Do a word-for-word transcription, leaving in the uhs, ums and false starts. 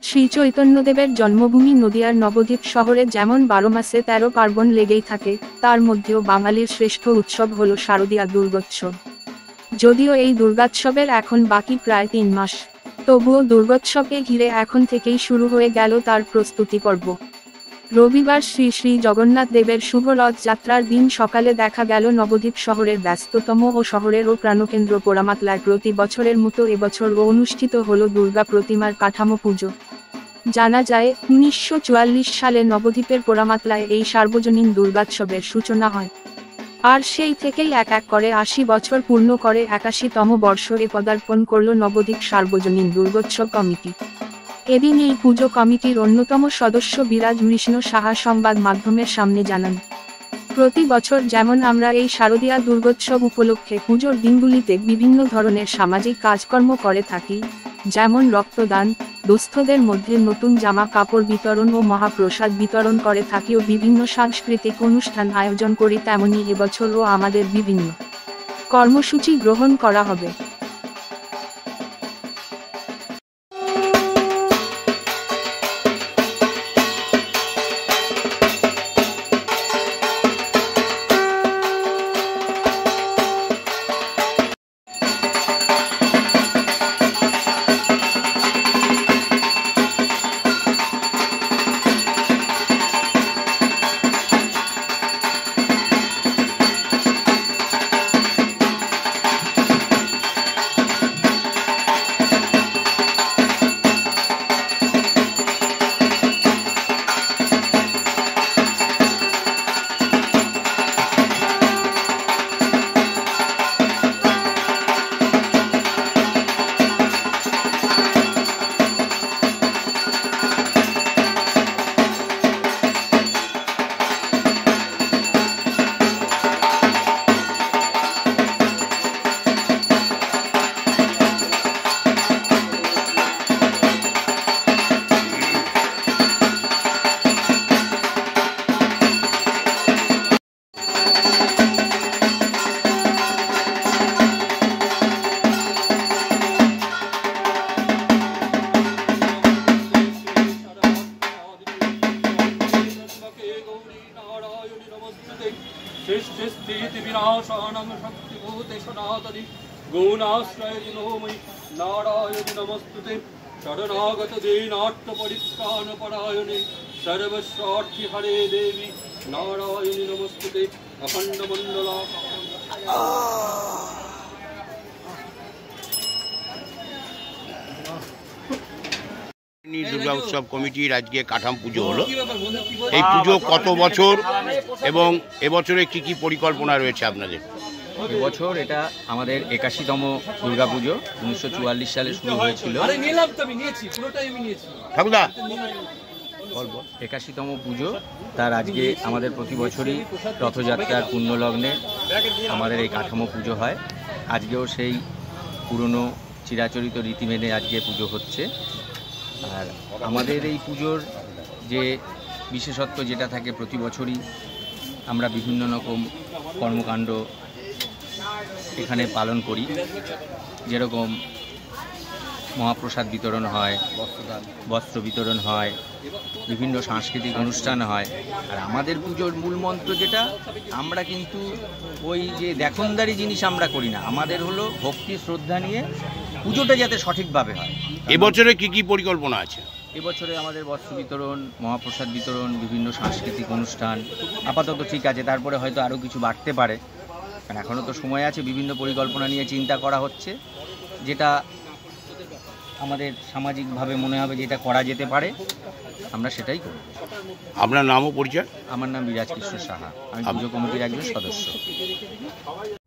শ্রী চৈতন্যদেবের জন্মভূমি নদিয়ার নবদ্বীপ শহরে যেমন বারো মাসে তেরো পার্বণ লেগেই থাকে, তার মধ্যেও বাঙালির শ্রেষ্ঠ উৎসব হল শারদীয়া দুর্গোৎসব। যদিও এই দুর্গোৎসবের এখন বাকি প্রায় তিন মাস, তবুও দুর্গোৎসবকে ঘিরে এখন থেকেই শুরু হয়ে গেল তার প্রস্তুতি পর্ব। রবিবার শ্রী শ্রী জগন্নাথ দেবের শুভ রথযাত্রার দিন সকালে দেখা গেল নবদ্বীপ শহরের ব্যস্ততম ও শহরেরও প্রাণকেন্দ্র পোড়ামাতলায় প্রতি বছরের মতো এবছরও অনুষ্ঠিত হল দুর্গা প্রতিমার কাঠামো পুজো। জানা যায়, উনিশশো চুয়াল্লিশ সালে নবদ্বীপের পোড়ামাতলায় এই সার্বজনীন দুর্গোৎসবের সূচনা হয়। আর সেই থেকেই এক এক করে আশি বছর পূর্ণ করে একাশিতম বর্ষে পদার্পণ করল নবদ্বীপ সার্বজনীন দুর্গোৎসব কমিটি। এদিন এই পুজো কমিটির অন্যতম সদস্য বিরাজ কৃষ্ণ সাহা সংবাদ মাধ্যমের সামনে জানান, প্রতি বছর যেমন আমরা এই শারদীয়া দুর্গোৎসব উপলক্ষে পুজোর দিনগুলিতে বিভিন্ন ধরনের সামাজিক কাজকর্ম করে থাকি, যেমন রক্তদান, দুস্থদের মধ্যে নতুন জামা কাপড় বিতরণ ও মহাপ্রসাদ বিতরণ করে থাকি ও বিভিন্ন সাংস্কৃতিক অনুষ্ঠান আয়োজন করি, তেমনি এবছরও আমাদের বিভিন্ন কর্মসূচি গ্রহণ করা হবে। नारायण नमस्तुते शरणागत दीनार्थ परित्राण परायणे सर्वस्वार्थी हरे देवी नारायण नमस्तुते अखंड मंडला দুর্গা উৎসব কমিটির আজকে কাঠাম পুজো হলো। এই পুজো কত বছর এবং এবছরে কি কি পরিকল্পনা রয়েছে আপনাদের? এবছর এটা আমাদের একাশিতম দুর্গা পুজো। উনিশশো চুয়াল্লিশ সালে শুরু হয়েছিল। ঠাকুরদা একাশিতম পুজো, তার আজকে আমাদের প্রতি বছরই রথযাত্রার পুণ্যলগ্নে আমাদের এই কাঠামো পুজো হয়। আজকেও সেই পুরনো চিরাচরিত রীতি মেনে আজকে পুজো হচ্ছে। আর আমাদের এই পুজোর যে বিশেষত্ব যেটা থাকে, প্রতি বছরই আমরা বিভিন্ন রকম কর্মকাণ্ড এখানে পালন করি, যেরকম মহাপ্রসাদ বিতরণ হয়, বস্ত্র বিতরণ হয়, বিভিন্ন সাংস্কৃতিক অনুষ্ঠান হয়। আর আমাদের পুজোর মূল মন্ত্র যেটা, আমরা কিন্তু ওই যে দেখনদারি জিনিস আমরা করি না, আমাদের হলো ভক্তি শ্রদ্ধা নিয়ে পুজোটা যাতে সঠিকভাবে হয়। এবছরে কি কি পরিকল্পনা আছে? এবছরে আমাদের বস্ত্র বিতরণ, মহাপ্রসাদ বিতরণ, বিভিন্ন সাংস্কৃতিক অনুষ্ঠান আপাতত ঠিক আছে, তারপরে হয়তো আরও কিছু বাড়তে পারে, কারণ এখনও তো সময় আছে। বিভিন্ন পরিকল্পনা নিয়ে চিন্তা করা হচ্ছে, যেটা আমাদের সামাজিকভাবে মনে হবে যেটা করা যেতে পারে, আমরা সেটাই করব। আপনার নাম ও পরিচয়? আমার নাম বিরাজ কৃষ্ণ সাহা, আমি পুজো কমিটির একজন সদস্য।